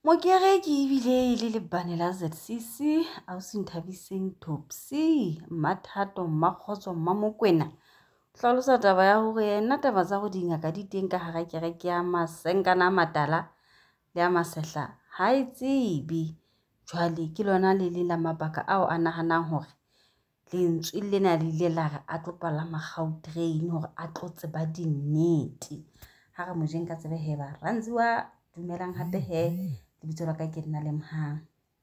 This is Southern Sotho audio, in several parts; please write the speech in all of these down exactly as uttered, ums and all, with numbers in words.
Mokereki ebile e le lebane la Z C C ausi Nthabiseng Thopsi Mmathato Mmakgotso Mmamokwena hlalosa taba ya hore yena taba tsa go dingaka di teng ka hara kereke ya Masenkana a Matala le a Masehla ha e tsebe. Jwale ke lona le le la mabaka ao a nahanang hore lentswe lena le ile la re a tlo palama Gautrain hore a tlo tseba dinnete. Ha re mo jeng ka tsebe he ba Randziwa dumelang hape he lebitso la ka ke nna Lemhang.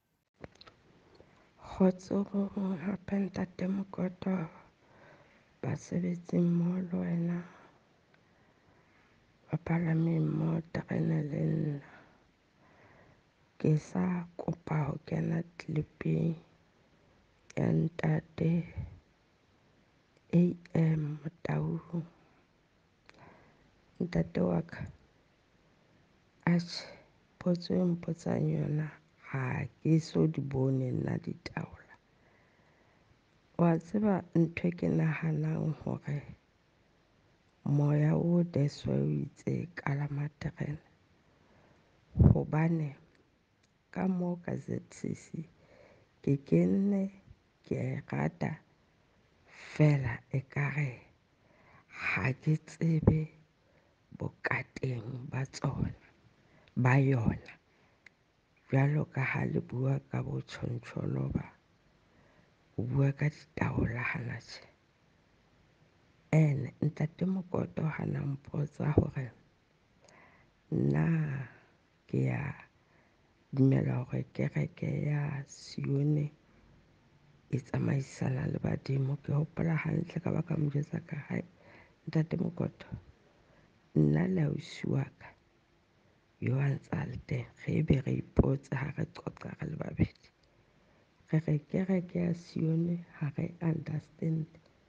Kgotso hape ntate Mokotjo, basebetsi mmoho le wena, bapalami mmoho terene le nna. Ke sa kopa ho kena clip-eng ya ntate A M Motaung. Ntate wa ka, atjhe potso e mpotsang yona ha ke so di bone nna ditaola. Wa tseba ntho e ke nahanang hore moya o that's why o itse kalama terene, hobane ka moo ka Z C C ke kenne ke a e rata fela ekare ha ke tsebe bokateng ba tsona ba yona, jwalo ka ha le bua ka bo tjhotjholo ba o bua ka ditaola hana tje. Ene ntate Mokotjo hana mpotsa hore na ke ya dumela hore kereke ya Sione e tsamaisana le badimo. Ke hopola hantle ka ba ka mo jwetsa ka hae ntate Mokotjo, nna le ausi wa ka yo a ntsa le teng, re be re ipotse ha re qoqa re le babedi, re re kereke ya Sione ha re understand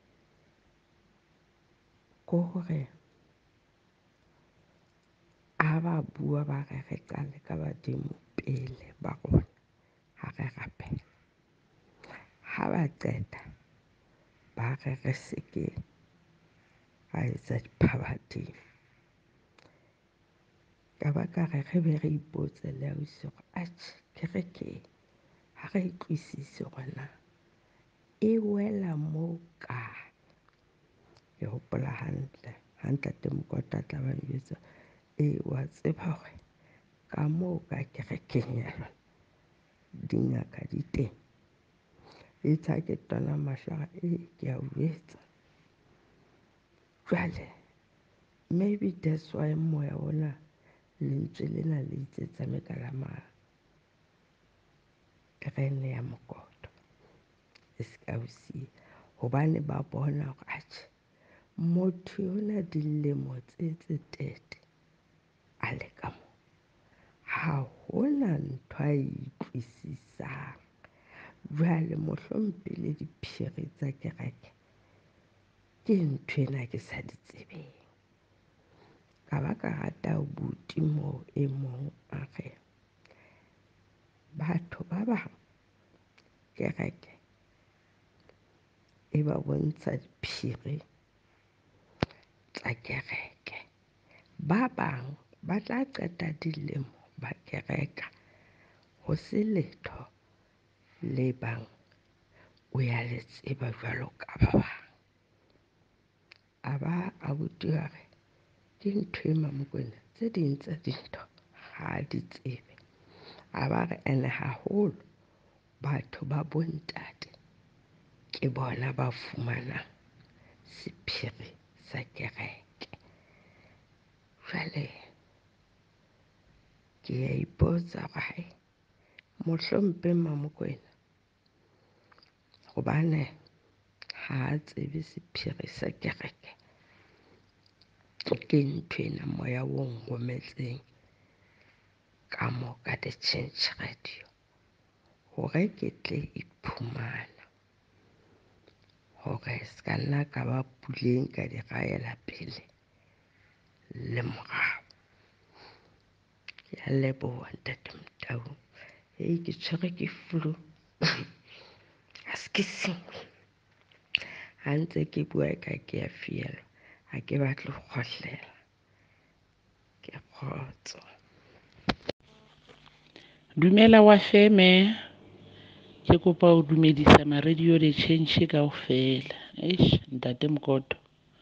ko hore ha ba bua ba re re qale ka badimo pele ba rona ha re rapela, ha ba qeta ba re re seke ra etsa diphabadimo. Ka ba ka re re be re ipotse le ausi hore atjhe kereke ha re utlwisise hore na e wela moo kae. Ke hopola hantle ha ntate Mokotjo a tla ba njwetsa, ee wa tseba hore ka moo ka kerekeng ya lona dingaka di teng. Itse ha ke tana mashara, ee ke a o jwetsa. Jwale maybe that's why moya ona lentswe lena le itse tsame kalama terene ya Mokotjo e se ka o siya, hobane ba bona hore atjhe motho yona dilemo tse tse thirty a le ka moo, ha hona ntho a e utlwisisang. Jwale mohlompe le diphiri tsa kereke ke nthwena ke sa di tsebeng. Ka ba ka rata abuti moo e mong a re batho ba bang kereke e ba bontsha diphiri tsa kereke, ba bang ba tla qeta dilemo ba kereka ho se letho le bang o ya le tseba jwalo ka ba bang. A ba abuti a re ke ntho e Mmamokwena tse ding tsa dintho ha di tsebe. A ba re ene haholo batho ba bontate ke bona ba fumanang sephiri sa kereke. Jwale ke a ipotsa hore hae mohlompe Mmamokwena hobane ha tsebe sephiri sa kereke, ke nthwena moya o nrometseng ka moo ka The Change Radio hore ke tle iphumana hore ska nna ka ba puleng ka di raela pele le morao. Ke a leboha ntate Motaung, hei ke tshwerwe ke flu ha se ke singwe, ha ntse ke bua eka ke a fielwa, ha ke batle ho kgohlela. Ke a kgotso. Dumela wa feme. Ke kopa ho dumedisa ma radio le change kaofela. Eish ntate Mokoto.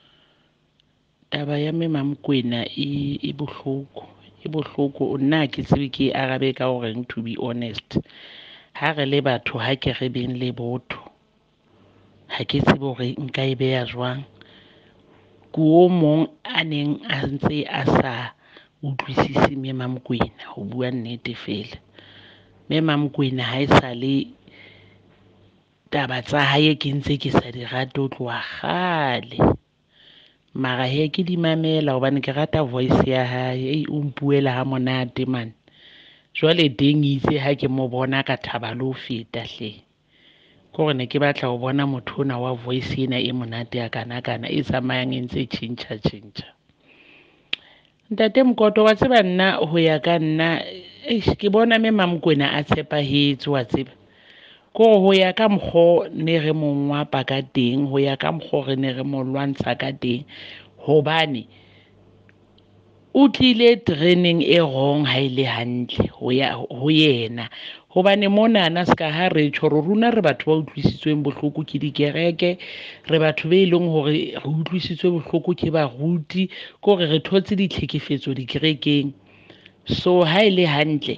Taba ya mme Mamkwena e e bohloko. E bohloko nna ke tsebe ke arabe ka hore to be honest. Ha re le batho ha ke re beng le botho. Ha ke tsebe hore nka e beha jwang. Ko mong a neng a ntse a sa utlwisise mme Mamkwena ho bua nnete fela. Mme Mamkwena ha e sa le taba tsa hae ke ntse ke sa di rate ho tloha kgale. Mara he ke di mamela hobane ke rata voice ya hae e o mpuela ha monate man. Jwale teng itse ha ke mo bona ka thaba le ho feta hle. Kore ne ke batla ho bona motho ona wa voice ena e monate ya kana kana e tsamayang e ntse tjhentjha tjhentjha. Ntate Mokoto wa tseba nna ho ya ka nna eish ke bona mme Mamkwena a tshepahetse wa tseba. Ko ho ya ka mkgo ne re mo ngwapa ka teng ho ya ka mkgo re ne re mo lwantsha ka teng hobane o tlile training e wrong ha ile hantle ho ya ho yena hobane mona na ska ha re tjho rona re batho ba utlwisitsweng bohloko ke dikereke re batho be leng hore re utlwisitswe bohloko ke baruti ko re re thotse ditlhekefetso dikerekeng. So ha ile hantle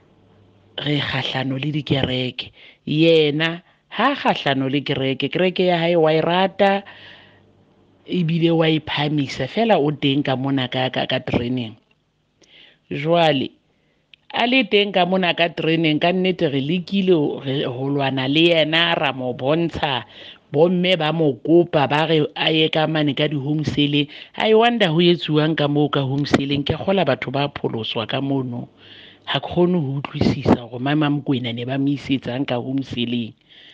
re kgahlano le dikereke yena ha kgahlano le kereke kereke ya hae wa irata ebile wa iphamisa fela o teng ka mona ka ka ka training. Jwale a le teng ka mona ka training ka nnete re lekile ho lwana le yena ra mo bontsha bomme ba mo kopa ba re a ye ka mane ka di home selling. I wonder ho etsuwang ka moo ka home selling ke kgola batho ba pholoswa ka mono ha khone ho utlwisisa hore mama Mokwena ne ba mo isetsang ka home selling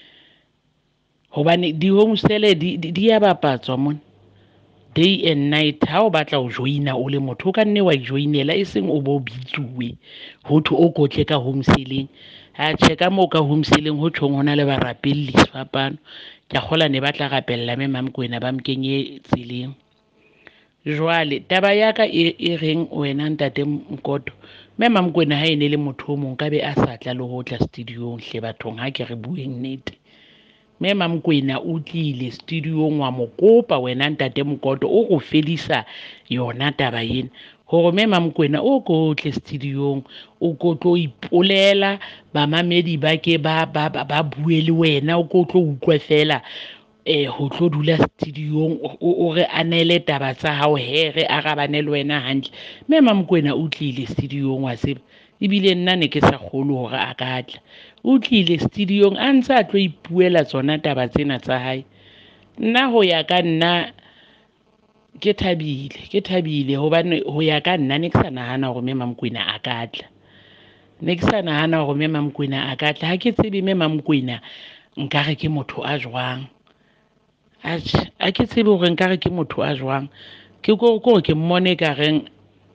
hobane di home sele di di ya bapatswa mona day and night. Ha o batla ho joina o le motho o ka nne wa joinela e seng o bo bitsuwe ho thwe o ko tle ka home selling. Ha check mo ka home selling ho tjhong hona le barapelli sefapano ke kgola ne batla rapella mme Mamkwena ba mkenye tseleng. Jwale taba ya ka e reng wena ntate Mokoto mme Mamkwena ha ene le motho o mong ka be a sa tla le ho tla studio hle bathong ha ke re bueng nnete. Mme Mamkwena o tlile studio wa mo kopa wena ntate Mokoto o go fedisa yona taba ena hore mme Mamkwena o ko tle studio o ko tlo ipolela bamamedi ba ke ba ba ba bue le wena o ko tlo utlwa fela eh ho tlo dula studio o re anele taba tsa hao he re arabane le wena hantle. Mme Mamkwena o tlile studio wa tseba ebile nna ne ke sa kgolwe hore a ka tla o tlile studio a ntse a tlo ipuela tsona taba tsena tsa hae. Nna ho ya ka nna ke thabile ke thabile hobane ho ya ka nna ne ke sa nahana hore mme Mamkwena a ka tla ne ke sa nahana hore mme Mamkwena a ka tla ha ke tsebe mme Mamkwena nkare ke motho a jwang a ke tsebe hore nkare ke motho a jwang ke ko ko ke mmone ka reng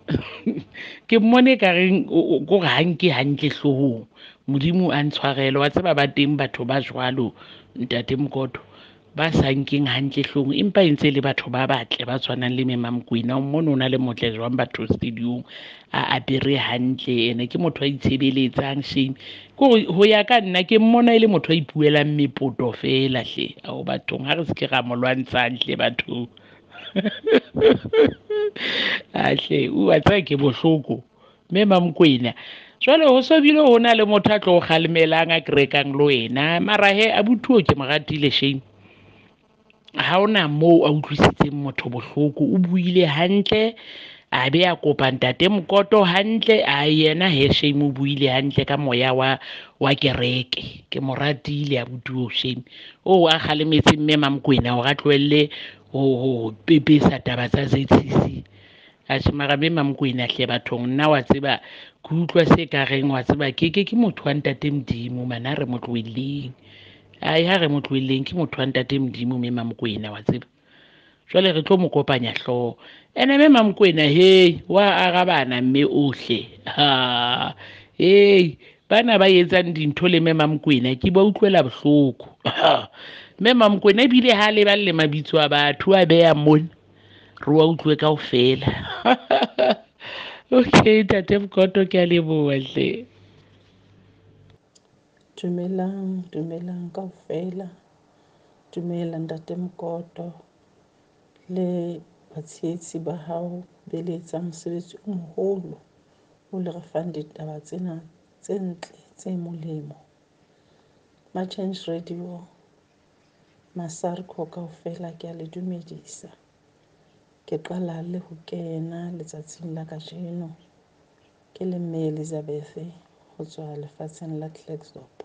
ke mmone ka reng go ga nke hantle hlohong modimo a ntshwarele wa tseba ba teng batho ba jwalo ntate Mokoto ba sa nkeng hantle hlohong empa entse le batho ba batle ba tshwanang le mme Mamkwena o mmono ona le motle jwang batho studio a apere hantle ene ke motho a itshebeletsang shame ko ho ya ka nna ke mmona ile motho a ipuelang mepoto fela hle ao bathong ha re se ke ra mo lwantshang hle batho a hle o a tsaya ke bohloko mme Mamkwena jwale ho so bile ho na le motho a tlo kgalmelang a kerekang le wena mara he abuti ke mo ratile shame ha ona moo a utlwisitseng motho bohloko o buile hantle a be a kopa ntate Mokoto hantle a yena he shame o buile hantle ka moya wa wa kereke ke mo ratile abuti o shame o a kgalemetse mme Mamkwena hore a tlohelle ho pepesa taba tsa Z C C a tshmara mme Mamkwena hle bathong nna wa tseba ke utlwa se ka reng wa tseba ke ke ke motho wa ntate Modimo mana re mo tlohelleng ai ha re mo tlohelleng ke motho wa ntate Modimo mme Mamkwena wa tseba jwale re tlo mo kopanya hlooho ene mme Mamkwena he wa arabana mme ohle ha hey bana ba etsang dintho le mme Mamkwena ke ba utlwela bohloko mme Mamkwena ebile ha le ba le mabitso a batho a beya mona re wa utlwe kaofela okay tate Mokoto ke a leboha hle. Dumelang, dumelang kaofela. Dumela ntate Mokoto le batshehetsi ba hao be le etsang mosebetsi o moholo o le re fang ditaba tsena tse ntle tse molemo. Ma-Change Radio, Masarko kaofela ke a le dumedisa. Ke qala le ho kena letsatsing la kajeno ke le mme Elizabeth ho tswa lefatsheng la Klerksdorp.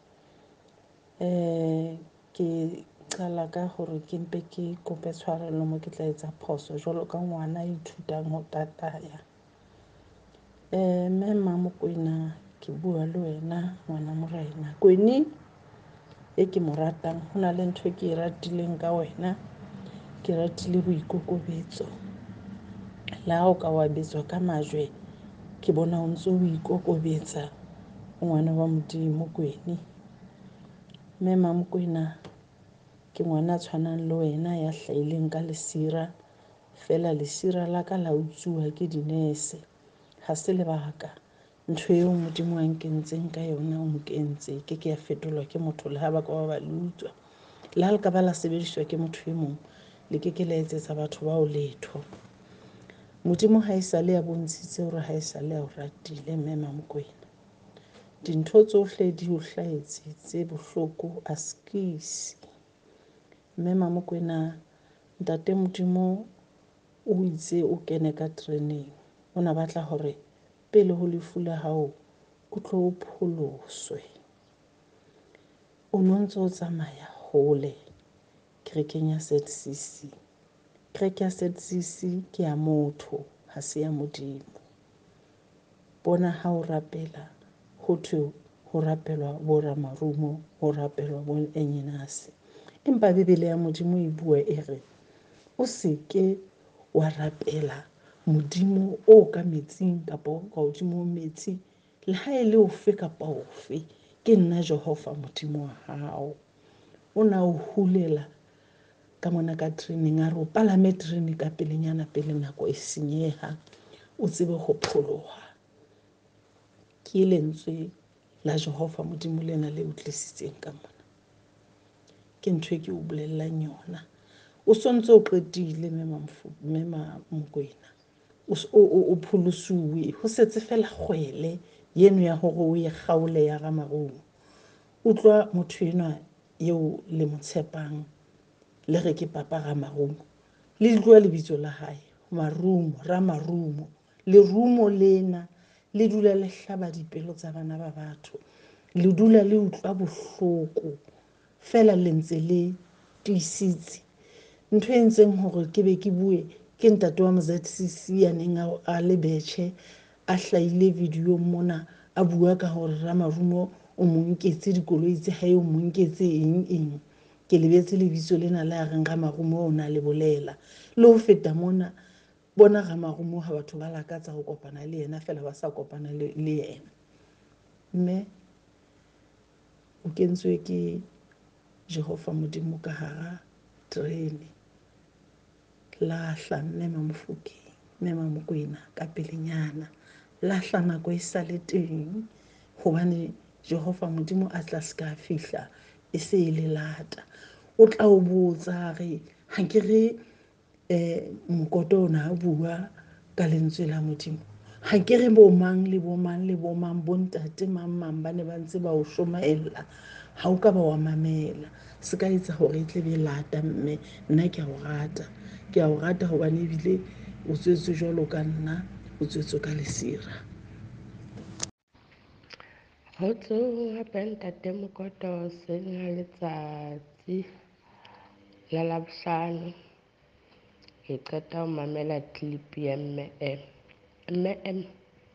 Eh ke qala ka hore ke mpe ke kope tshwarelo mo ke tla etsa phoso jwalo ka ngwana a ithutang ho tataya. Eh mme Mokoena ke bua le wena ngwana morena. Kweni e ke mo ratang, ho na le ntho e ke e ratileng ka wena. Ke ratile boikokobetso. Le ha o ka wa betswa ka majwe, ke bona o ntso o ikokobetsa ngwana wa Modimo Kweni. Mme Mokoena ke ngwana tshwanang le wena ya hlahileng ka lesira, fela lesira la ka la utsuwa ke dinese. Ha se lebaka ntho eo Modimo a nkentseng ka yona o nkentse, ke ke ya fetolwa ke motho le ha ba ka ba le utswa. Le ha le ka ba la sebediswa ke motho e mong, le ke ke la etsetsa batho bao letho. Modimo ha e sale ya bontshitse hore ha e sale ya o ratile mme Mokoena. Dintho tsohle di o hlahetse tse bohloko a skisi. Mme Mokoena, ntate Modimo o itse o kene ka tereneng. O na batla hore pele ho lefu la hao o tlo o pholoswe. O no ntso tsamaya hole kerekeng ya Z C C. Kereke ya Z C C ke ya motho, ha se ya Modimo. Bona ha o rapela ho thwe ho rapelwa bo ramarumo, ho rapelwa bo enyenase. Empa Bebele ya Modimo e bua e re o se ke wa rapela Modimo o ka metsing kapa ka hodimo ho metsi, le ha e le ofe kapa ofe, ke nna Jehova Modimo wa hao. O na o hulela ka mona ka tereneng a re o palame terene ka pelenyana pele nako e senyeha, o tsebe ho pholoha. Ke lentswe la Jehova Modimo lena le utlwisitseng ka mona. Ke ntho e ke o bolellang yona. O sontso o qetile mme Mokoena. O pholosuwe, ho setse fela kgwele yeno ya hore o ye kgaole ya ramarumo. Utlwa motho enwa eo le mo tshepang, le re ke papa ramarumo. Le tloa lebitso la hae, marumo, ramarumo. Lerumo lena le dula le hlaba dipelo tsa bana ba batho. Le dula le utlwa bohloko. Fela le ntse le tiisitse. Ntho e entseng hore ke be ke bue ke ntate wa mo Z C C ya neng a le betjhe, a hlahile video mona a bua ka hore ramarumo o mo nketse dikoloi tse hae, o mo nketse eng eng. Ke lebetse lebitso lena la reng ramarumo o na le bolela. Le ho feta mona, bona ramarumo ha batho ba lakatsa ho kopana le yena, fela ba sa kopana le yena. Mme o kentswe ke Jehova Modimo ka hara terene. Lahla mme Mamofokeng, mme Mokoena ka pelenyana. Lahla nako e sale teng, hobane Jehova Modimo a tla se ka fihla e se e le lata. O tla o botsa re ha ke re eh Mokoto ona a bua ka lentswe la Modimo. Ha ke re bo mang le bo mang le bo mang, bo ntate mang mang ba ne ba ntse ba o shomaella, ha o ka ba wa mamela. Se ka etsa hore e tle be lata mme nna ke a o rata. Ke a o rata hobane ebile o tswetswe jwalo ka nna, o tswetswe ka lesira. Ho tswa hape ntate Mokoto se na letsatsi la Labohlano. Ke qeta ho mamela clip ya mme M. Mme M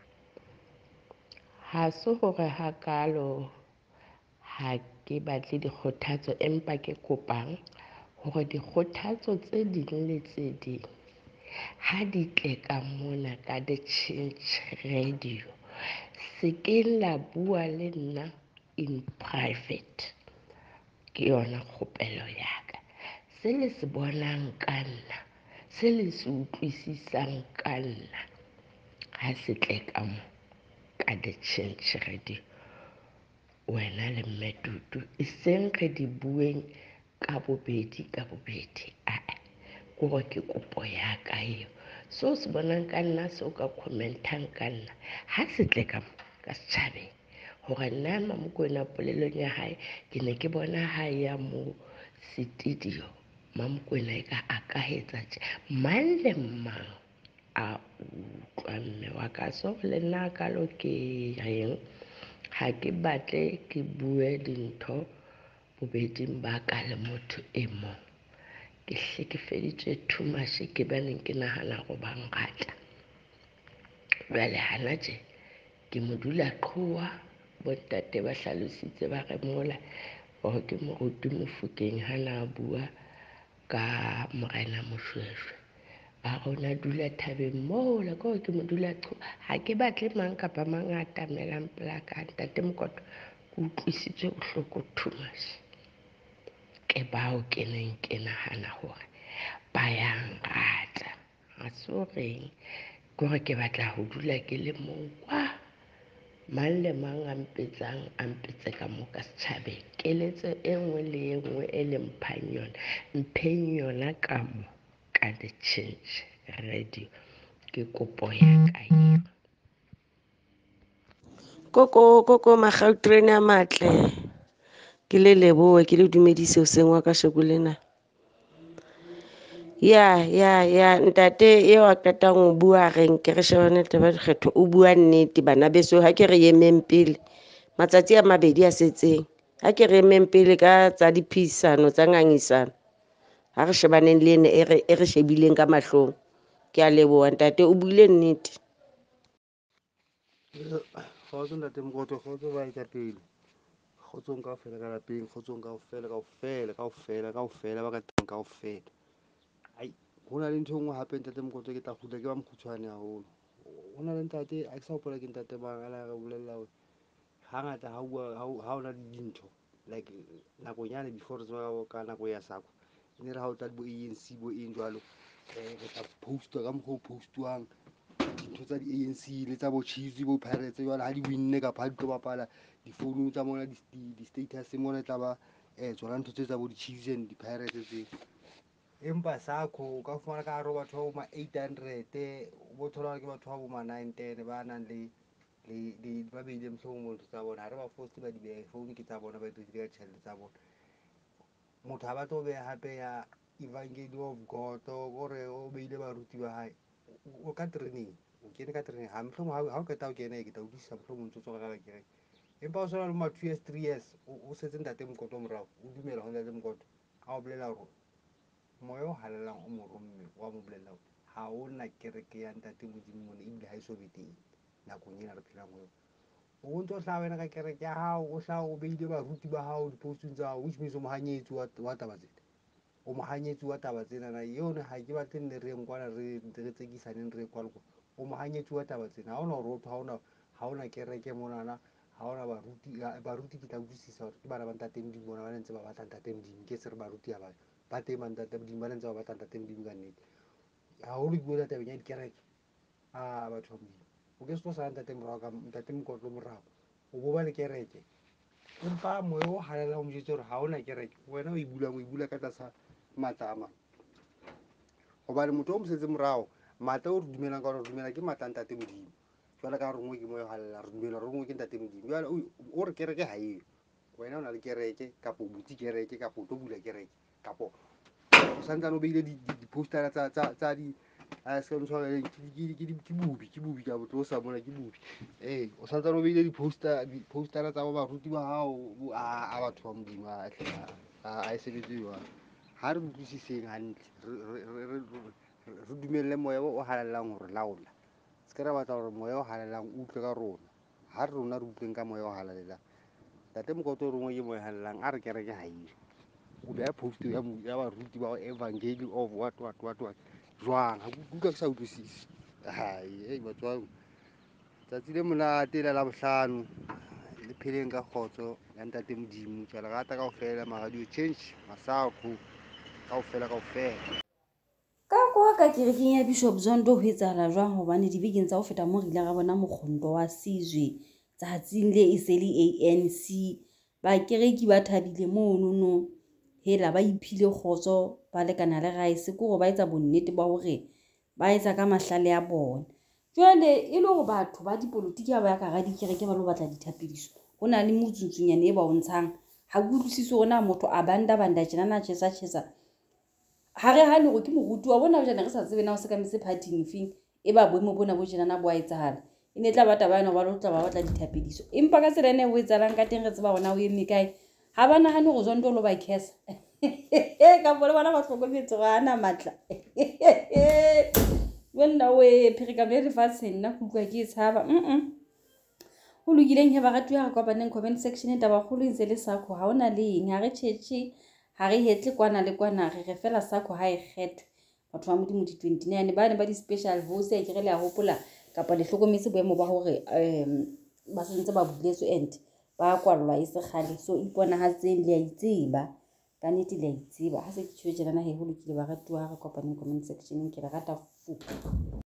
ha se hore hakalo ha ke batle dikgothatso, empa ke kopang hore dikgothatso tse ding le tse ding ha di tle ka mona ka The Change Radio, se ke la bua le nna in private. Ke yona kgopelo ya ka. Se le se bonang ka nna, se le se utlwisisang ka nna, ha se tle ka mo ka The Change Radio, wena le mmetutu e seng re di bueng ka bobedi ka bobedi. Ae, kore ke kopo ya ka eo. So se bonang ka nna se o ka commentang ka nna ha se tle ka ka setjhabeng hore nna Mamokwena polelong ya hae ke ne ke bona ha ya mo studio Mamokwena e ka a ka etsa tje mang le mang a utlwa mme wa ka. So le nna ka lo ke reng ha ke batle ke bue dintho bobeding ba ka le motho e mong. Ke hlekefeditswe too much ke baneng ke nahana go ba ngata. Jwale hana tje ke modula qhowa bontate ba hlalositse ba re mola hore ke moruti Mofokeng hana bua ka Morena Moshweshwe. A rona dula thabeng mola ka hore ke modula qhowa. Ha ke batle mang kapa mang a tamelang pela ka. Ntate Mokotlo ke utlwisitswe bohloko too much. Ke bao ke neng ke nahana hore ba yang rata. Ha so reng kore ke batla ho dula ke le mong kwa. Mang le mang a mpetsang a mpetse ka mo ka setjhabeng. Keletso e nngwe le e nngwe e le mphang yona mpheng yona ka mo ka The Change Radio. Ke kopo ya ka eo. Koko koko Magautrene a matle. Ke le lebohe ke le dumedise hoseng wa kasheko lena. Ya ya ya ntate eo a qetang ho bua reng ke re shebane taba dikgetho o bua nnete bana beso ha ke re emeng pele matsatsi a mabedi a setseng ha ke re emeng pele ka tsa diphisano tsa ngangisano ha re shebaneng le ene e re e re shebileng ka mahlong. Ke a leboha ntate o buile nnete. Kgotso ntate Mokotlo, kgotso ba etapele. Kgotsong kaofela ka lapeng, kgotsong kaofela kaofela kaofela kaofela ba ka teng kaofela. Ai, ho na le ntho e nngwe hape ntate Mokotlo ke tla kgutla ke ba mokgutshwane haholo. Ho na le ntate a ke sa hopola ke ntate mang a la re bolella hore hangata ha bua ha o na le dintho like nakong yane before re tswa ka nako ya Sako. E ne re ha o tla bo A N C bo eng jwalo eh re tla poster ka mokgwa o postuwang dintho tsa di-A N C le tsa bo Chiefs bo Pirates jwale ha di winne kapa ha di tlo bapala difounung tsa mona di-status mona e tla ba eh tsona ntho tse tsa bo di-Chiefs and di-Pirates tse. Empa Sako o ka fumana ka hare ho batho ba bo ma eight hundred o bo thola ke batho ba bo ma nine ten ba nang le le ba beile mohlomong mo ntho tsa bona ha re ba force ba di behe phone ke tsa bona ba di ka tjhelete tsa bona. Motho ha ba tlo beha hape ya Evangeli of God gore o beile baruti ba hae o ka training o kene ka training ha mohlomong ha o qeta ho kena ke tla utlwisisa mohlomong ntso tswa ka ka kereke. Empa o sona le ma two years three years o setse ntate Mokotlo morao o dumela ho ntate Mokotlo ha o bolela hore moya o halelang o moromme wa mo bolella hore ha ona kereke ya ntate Modimo mona ebile ha e so be teng nakong ena re phelang ho yona. O ntso hlaha wena ka kereke ya hao o hlaha o beile baruti ba hao di-postong tsa hao which means o mohanyetsi wa taba tsena o mohanyetsi wa taba tsena na yona ha ke batle nne re nkwana re re tsekisaneng re kwa le kwa o mohanyetsi wa taba tsena ha ona hore o ha ona ha ona kereke mona na ha ona baruti baruti ke tla utlwisisa hore ke bana ba ntate Modimo bona ba ntse ba batla ntate Modimo ke se re baruti ha ba ba teng ba ntate Modimo ba ntse ba batla ntate Modimo ka nnete haholo ke bua tabeng ya dikereke a batho ba Modimo o ke se tlo sala ntate morao ka ntate Mokotlo morao o bo ba le kereke empa moya o halela o mojetse hore ha ona kereke wena o e bulang o e bula ka tlasa matla a mang hobane motho o mo setse morao matla o re dumelang ka hore re dumela ke matla a ntate Modimo jwale ka re ngwe ke moya o halela re dumela re ngwe ke ntate Modimo jwale o re kereke ha eyo wena o na le kereke kapo o butse kereke kapo o tlo bula kereke kapo o santsane o beile di-postara tsa tsa tsa di a se ntho ke bubi ke bubi ka botlo sa mona ke bubi eh o santsane o beile di-poster di-postara tsa ba baruti ba hao a batho ba Modimo a a e sebetse jwang ha re utlwisiseng hantle re dumelle moya o halallang hore laola se ke ra batla hore moya o halallang o utlwe ka rona ha re rona re utlweng ka moya o halalang ntate Mokotlo re ngwe ke moya halallang a re kereke ha eyo o beha post ya ya baruti ba Evangeli of what what what what jwang ha utlwa ke sa utlwisisi hai ei batswang tsatsi le monate la Labohlano le pheleng ka kgotso ya ntate Modimo tswa le rata kaofela ma Radio Change Masako kaofela kaofela ka kwa ka kerekeng ya Bishop Zondo ho etsahala jwang hobane dibekeng tsa ho feta mo re ile ra bona mokgondo wa Sizwe tsatsing le e se le A N C ba kereki ba thabile mono no hela ba iphile kgotso ba lekana le raese go go ba etsa bonnete ba hore ba etsa ka mahlale a bona jwale e le go batho ba dipolotiki ba ya ka ga dikereke ba lo batla dithapediso go na le motsuntsunyane e ba o ntshang ha go utlwisise gona motho a banda banda tjena na tshesa tshesa ha re hane go ke moruti wa bona jana re sa tsebe na o se ka mise party fing e ba boemo bona bo jena na bo a etsahala e ne tla bata bana ba lo tla ba batla dithapediso empa ka tsela ene o etsalang ka teng re tseba bona o eme kae ha bana hane go zonto lo ba khesa ka bona bana ba hlokometse ga ana matla wena we phirika be re fatshe nna go utlwa ke tshaba mm go lokileng he ba ga tuya go baneng comment section e taba golo ntse le sakho ha ona le eng ha re tšhetše ha re hetle kwana le kwana re re fela sakho ha e kgetho batho ba modimo di twenty-nine ba ne ba di special host e kere le a hopola kapa le hlokometse boemo ba hore um ba sentse ba buletswe and ba kwallwa e se kgale so ipona ha tseng le a itseba ka nnete le a itseba ha se ke tšhwe tjena he go lokile ba ga tuya go kopaneng comment section ke le rata fu